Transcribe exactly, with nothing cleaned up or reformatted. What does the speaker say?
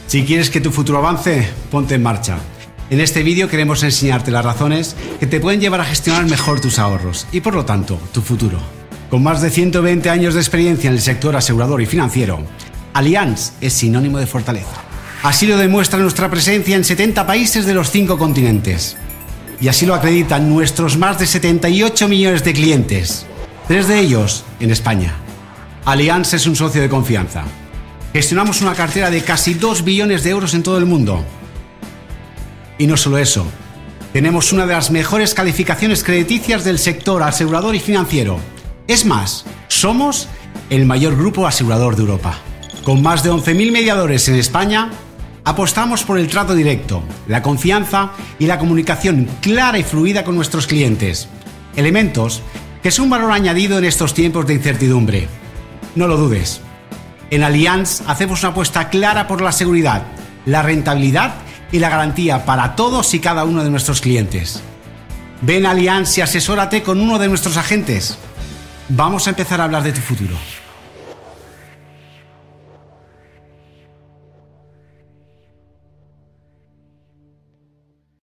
Si quieres que tu futuro avance, ponte en marcha. En este vídeo queremos enseñarte las razones que te pueden llevar a gestionar mejor tus ahorros y, por lo tanto, tu futuro. Con más de ciento veinte años de experiencia en el sector asegurador y financiero, Allianz es sinónimo de fortaleza. Así lo demuestra nuestra presencia en setenta países de los cinco continentes. Y así lo acreditan nuestros más de setenta y ocho millones de clientes, tres de ellos en España. Allianz es un socio de confianza. Gestionamos una cartera de casi dos billones de euros en todo el mundo. Y no solo eso, tenemos una de las mejores calificaciones crediticias del sector asegurador y financiero. Es más, somos el mayor grupo asegurador de Europa. Con más de once mil mediadores en España, apostamos por el trato directo, la confianza y la comunicación clara y fluida con nuestros clientes. Elementos que son un valor añadido en estos tiempos de incertidumbre. No lo dudes. En Allianz hacemos una apuesta clara por la seguridad, la rentabilidad y la garantía para todos y cada uno de nuestros clientes. Ven a Allianz y asesórate con uno de nuestros agentes. Vamos a empezar a hablar de tu futuro.